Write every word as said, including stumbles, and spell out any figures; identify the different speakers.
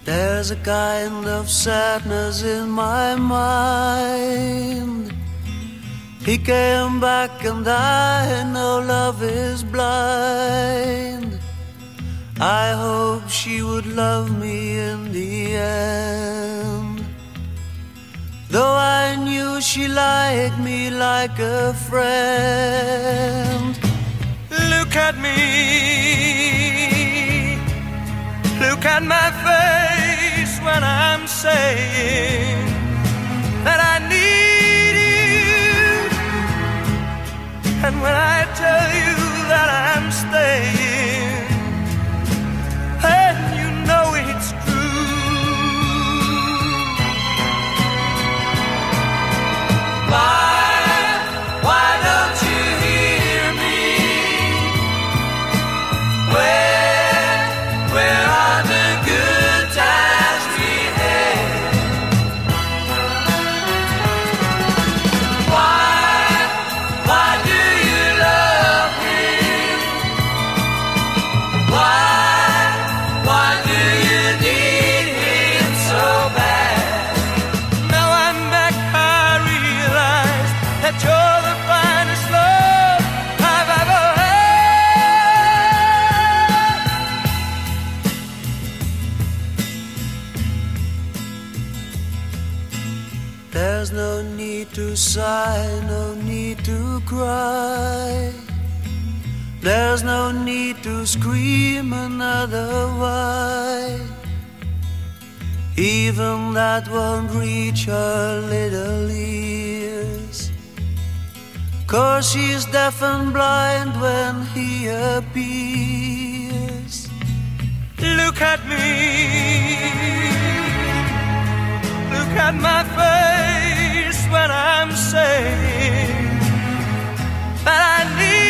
Speaker 1: There's a kind of sadness in my mind. He came back and I know love is blind. I hope she would love me in the end, though I knew she liked me like a friend.
Speaker 2: Look at me, look at my face when I'm saying that I need you, and when I tell you that I'm staying, and you know it's true. Why, why don't you hear me? Where, where are the good times we had? Why, why do you love me? Why, why do you need him so bad? Now I'm back, I realize that you're the finest love I've ever had.
Speaker 1: There's no need to sigh, no need to cry. There's no need to scream another why. Even that won't reach her little ears, 'cause she's deaf and blind when he appears.
Speaker 2: Look at me, look at my face when I'm saying that I need